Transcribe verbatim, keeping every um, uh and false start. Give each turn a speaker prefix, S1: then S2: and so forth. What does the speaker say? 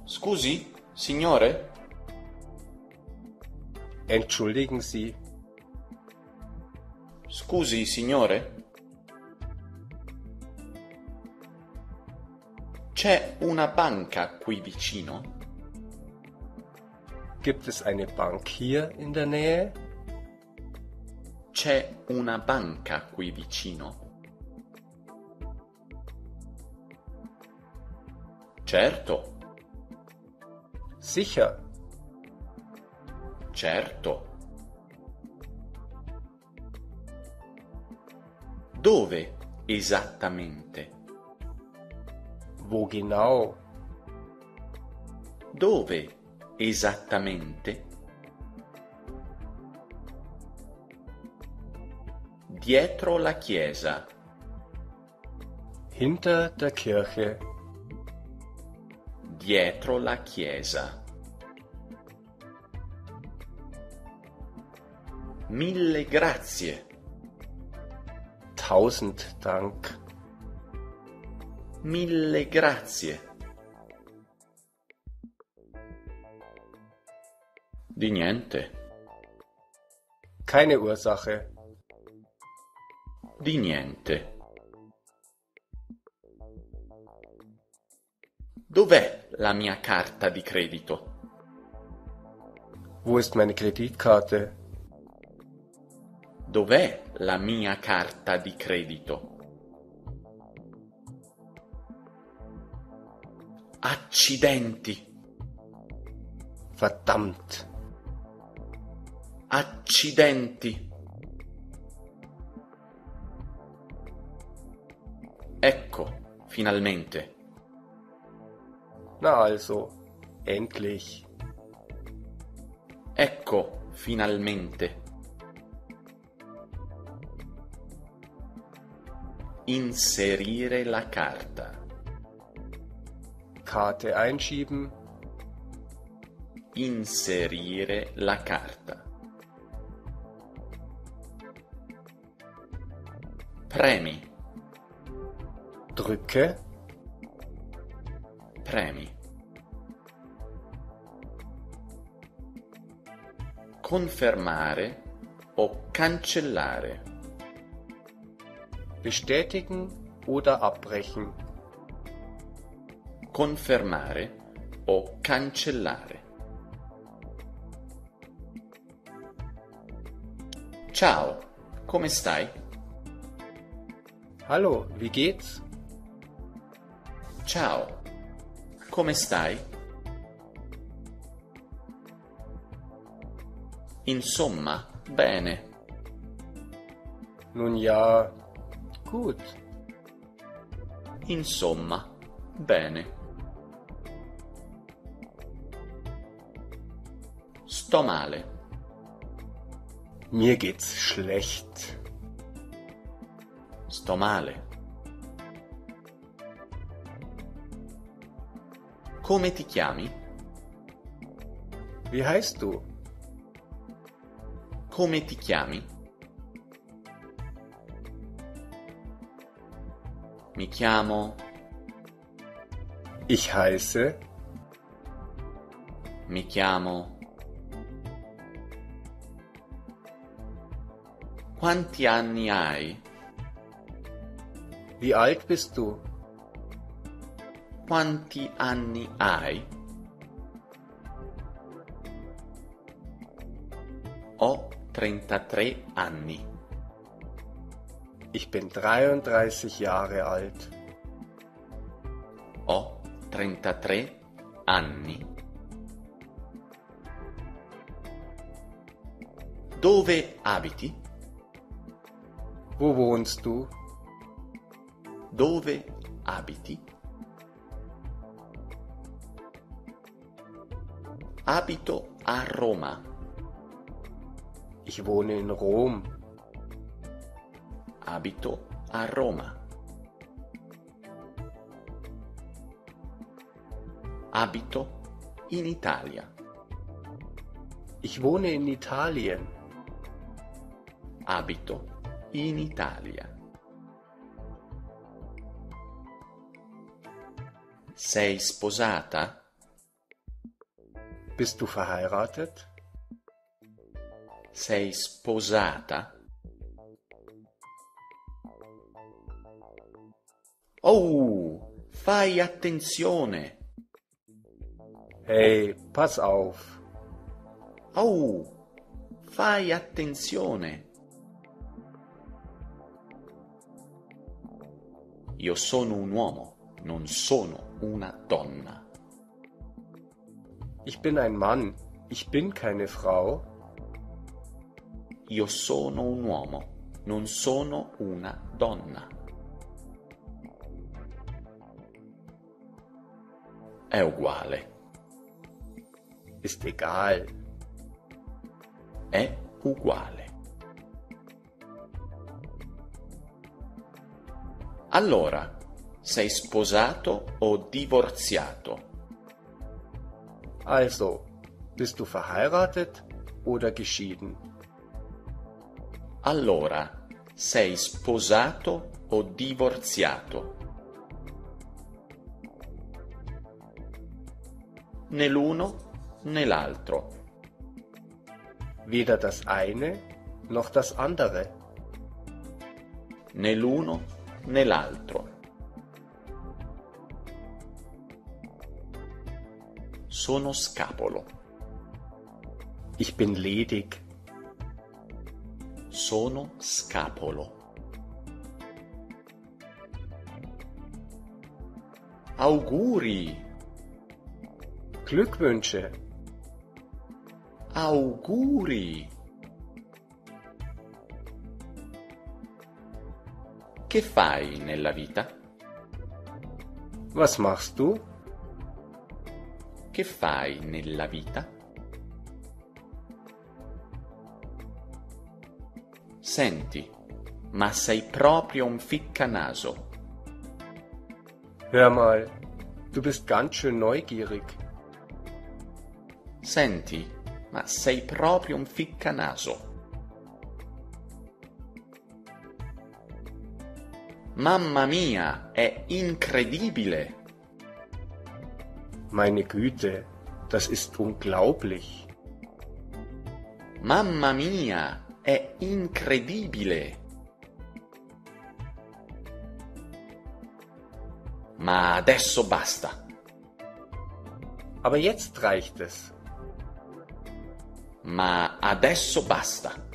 S1: Scusi, signore?
S2: Entschuldigen Sie,
S1: Scusi, signore? C'è una banca qui vicino?
S2: gibt es eine Bank hier in der Nähe?
S1: C'è una banca qui vicino? Certo,
S2: Sicher,
S1: certo. Dove esattamente?
S2: wo genau?
S1: Dove esattamente? Dietro la chiesa.
S2: Hinter der Kirche,
S1: Dietro la chiesa. Mille grazie.
S2: tausend Dank.
S1: Mille grazie. Di niente,
S2: Keine Ursache,
S1: di niente. Dov'è la mia carta di credito?
S2: wo ist meine Kreditkarte?
S1: Dov'è la mia carta di credito? Accidenti,
S2: Verdammt,
S1: accidenti. Ecco, finalmente.
S2: na also, endlich.
S1: Ecco, finalmente. Inserire la carta.
S2: Karte einschieben,
S1: Inserire la carta. Premi,
S2: drücke,
S1: premi. Confermare o cancellare.
S2: bestätigen oder abbrechen.
S1: Confermare o cancellare. Ciao, come stai?
S2: Hallo, wie geht's?
S1: Ciao, come stai? Insomma, bene.
S2: Nun ja, gut.
S1: Insomma, bene. Sto male.
S2: Mir geht's schlecht.
S1: Sto male. Come ti chiami?
S2: Wie heißt du?
S1: Come ti chiami? Mi chiamo.
S2: Ich heiße,
S1: Mi chiamo. Quanti anni hai?
S2: wie alt bist du?
S1: Quanti anni hai? Ho trentatré anni.
S2: Ich bin dreiunddreißig Jahre alt.
S1: Ho trentatré anni. Dove abiti?
S2: Wo wohnst du?
S1: Dove abiti? Abito a Roma.
S2: Ich wohne in Rom.
S1: Abito a Roma. Abito in Italia.
S2: Ich wohne in Italien.
S1: Abito in Italia. Sei sposata?
S2: Bist du verheiratet?
S1: Sei sposata? Oh, fai attenzione!
S2: Hey, pass auf!
S1: Oh, fai attenzione! Io sono un uomo, non sono una donna.
S2: Ich bin ein Mann, ich bin keine Frau.
S1: Io sono un uomo, non sono una donna. È uguale.
S2: Ist egal.
S1: È uguale. Allora, sei sposato o divorziato?
S2: Also, bist du verheiratet oder geschieden?
S1: Allora, sei sposato o divorziato? Né l'uno né l'altro.
S2: Weder das eine noch das andere.
S1: Né l'uno né l'altro. Sono scapolo.
S2: Ich bin ledig.
S1: Sono scapolo. Auguri!
S2: Glückwünsche.
S1: Auguri! Che fai nella vita?
S2: Was machst du?
S1: Che fai nella vita? Senti, ma sei proprio un ficcanaso.
S2: Hör mal, du bist ganz schön neugierig.
S1: Senti, ma sei proprio un ficcanaso. Mamma mia, è incredibile!
S2: Meine Güte, das ist unglaublich.
S1: Mamma mia, è incredibile! Ma adesso basta.
S2: Aber jetzt reicht es.
S1: Ma adesso basta.